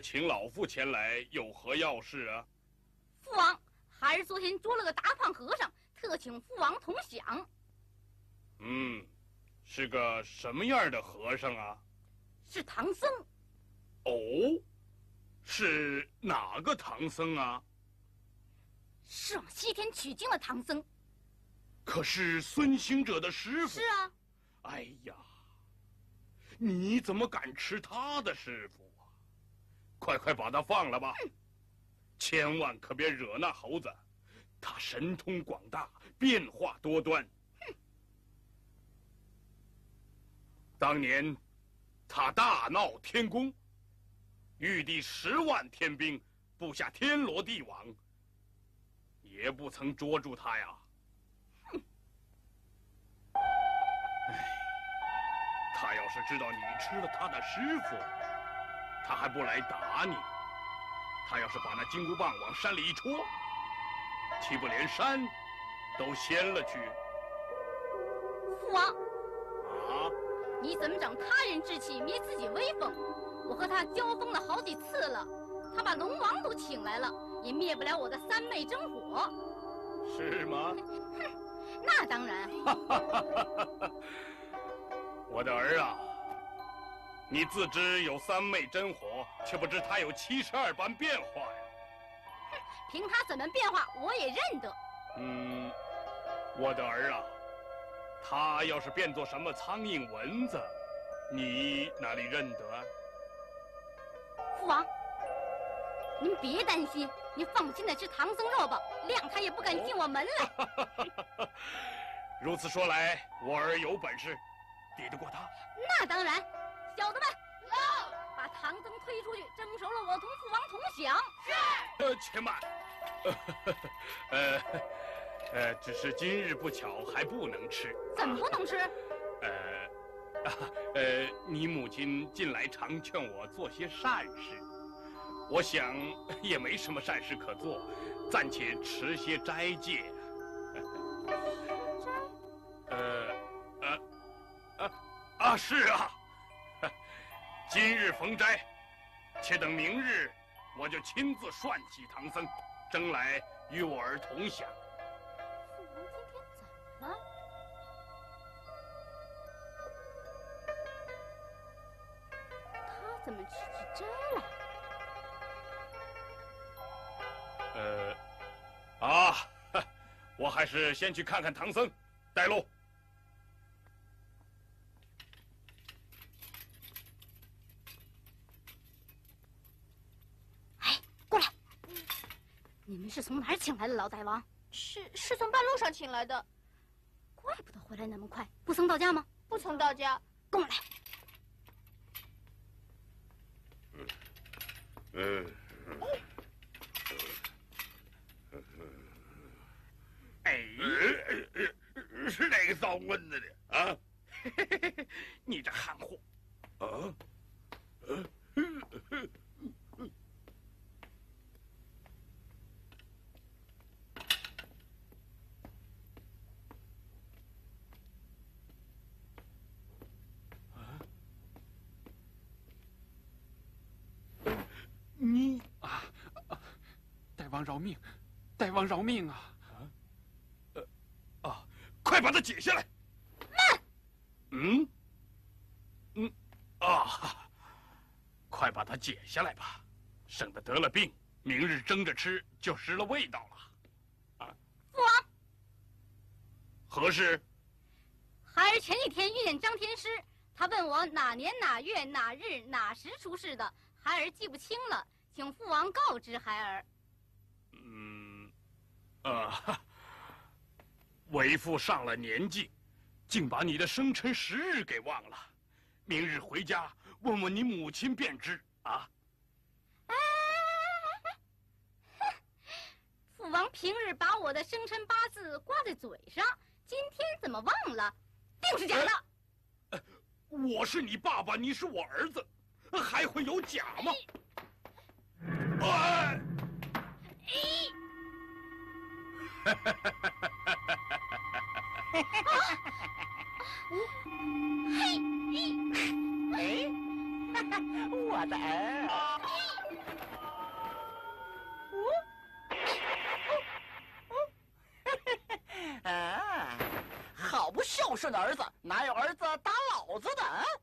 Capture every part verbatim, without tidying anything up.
请老夫前来有何要事啊？ 父王，孩儿昨天捉了个大胖和尚，特请父王同享。 嗯，是个什么样的和尚啊？ 是唐僧。 哦，是哪个唐僧啊？ 是往西天取经的唐僧。 可是孙行者的师傅。 是啊。 哎呀，你怎么敢吃他的师傅啊？快快把他放了吧，嗯、千万可别惹那猴子，他神通广大，变化多端。嗯、当年他大闹天宫，御敌十万天兵，布下天罗地网，也不曾捉住他呀。他要是知道你吃了他的师傅，他还不来打你。他要是把那金箍棒往山里一戳，岂不连山都掀了去？ 父王， 啊！ 你怎么长他人志气，灭自己威风？我和他交锋了好几次了，他把龙王都请来了，也灭不了我的三昧真火。 是吗？ 哼，那当然。 我的儿啊，你自知有三昧真火，却不知他有七十二般变化呀。 哼，凭他怎么变化，我也认得。 嗯，我的儿啊，他要是变作什么苍蝇蚊子，你哪里认得啊？ 父王，您别担心，您放心的吃唐僧肉吧，谅他也不敢进我门来。 如此说来，我儿有本事。抵得过他？ 那当然，小子们，走，把唐僧推出去，蒸熟了我同父王同享。 是。呃，且慢。呃，呃，只是今日不巧，还不能吃。 怎么不能吃？ 呃，啊，呃，你母亲近来常劝我做些善事，我想也没什么善事可做，暂且持些斋戒。呃。啊，是啊，今日逢斋，且等明日，我就亲自涮起唐僧，蒸来与我儿同享。 父王今天怎么了？他怎么吃起斋来？ 呃，啊，我还是先去看看唐僧，带路。 你们是从哪儿请来的，老大王？ 是是从半路上请来的。 怪不得回来那么快，不曾到家吗？ 不曾到家。 跟我来。 嗯嗯。哎，是哪个造蚊子的啊？你这憨货！啊？呃。 你啊啊！大王饶命！大王饶命啊！ 啊，呃，啊，快把它解下来！ 慢。 嗯，嗯，啊，快把它解下来吧，省得得了病，明日蒸着吃就失了味道了。啊， 父王， 何事？ 孩儿前几天遇见张天师，他问我哪年哪月哪日哪时出世的。孩儿记不清了，请父王告知孩儿。 嗯，啊，为父上了年纪，竟把你的生辰时日给忘了。明日回家问问你母亲便知啊。 哎，哼，父王平日把我的生辰八字挂在嘴上，今天怎么忘了？定是假的。 呃呃、我是你爸爸，你是我儿子。还会有假吗？哎！ 嘿，我的儿， 不孝顺的儿子，哪有儿子打老子的？啊！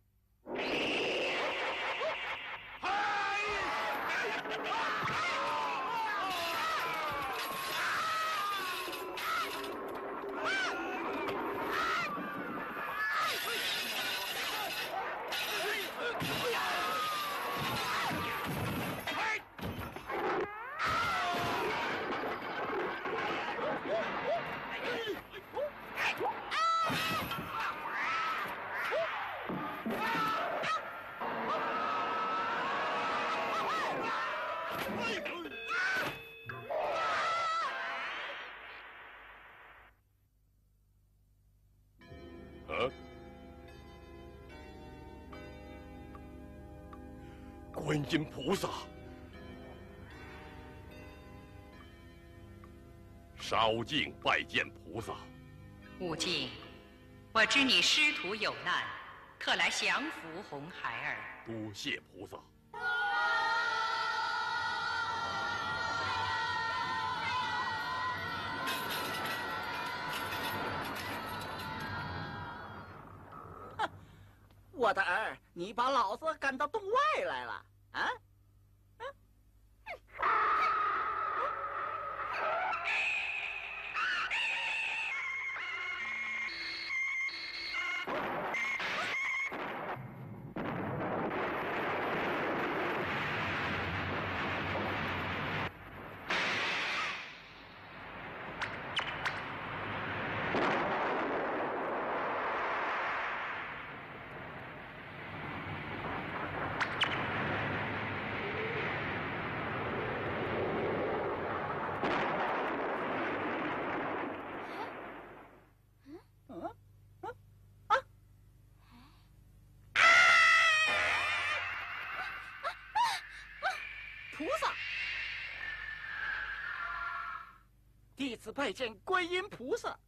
观音菩萨，烧敬拜见菩萨。 悟净，我知你师徒有难，特来降服红孩儿。 多谢菩萨。 哼，我的儿，你把老子赶到洞外来了啊！ 菩萨，弟子拜见观音菩萨。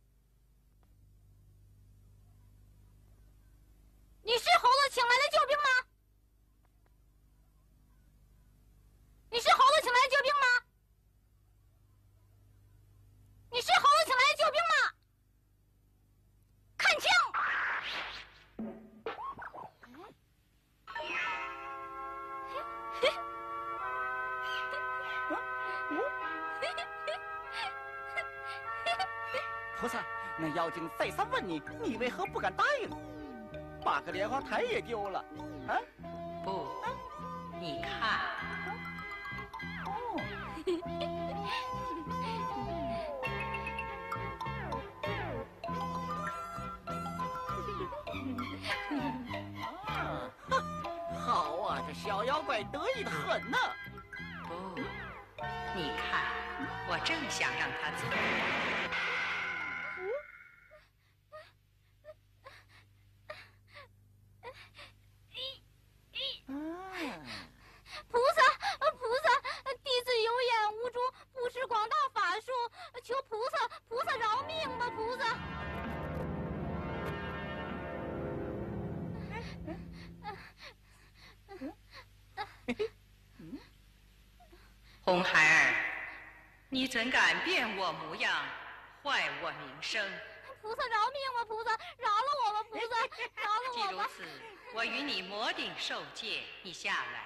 你是猴子请来的救兵吗？你是猴子请来的救兵吗？你是猴子请来的救兵吗？看清！ 菩萨，那妖精再三问你，你为何不敢答应？把个莲花台也丢了，啊？ 不，你看。 哦。啊，好啊，这小妖怪得意的很呢。 不，你看，我正想让他走。 菩萨，菩萨，弟子有眼无珠，不识广大法术，求菩萨，菩萨饶命吧，菩萨！ 红孩儿，你怎敢变我模样，坏我名声？ 菩萨饶命吧，菩萨，饶了我吧，菩萨，饶了我吧！ 既如此，我与你魔顶受戒，你下来。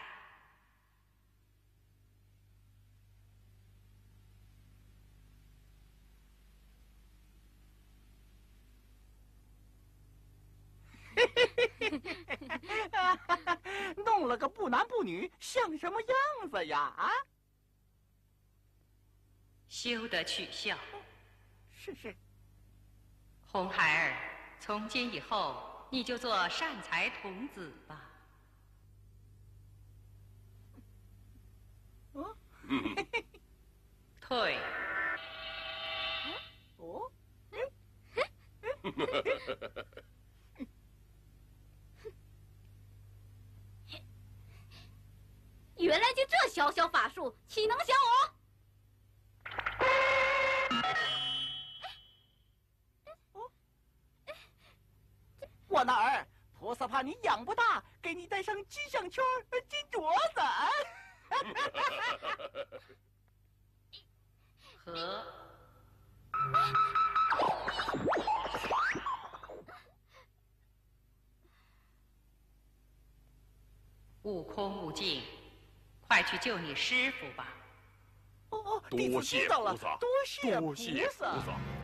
弄了个不男不女，像什么样子呀？啊！ 休得取笑。 是是。 红孩儿，从今以后你就做善财童子吧。 哦。 退。 哦。 原来就这小小法术，岂能降我？ 我那儿，菩萨怕你养不大，给你戴上金项圈、金镯子。 和。 悟空、悟净，快去救你师傅吧。 哦哦，弟子多谢知道了， 菩萨， 多谢多谢菩萨。 菩萨。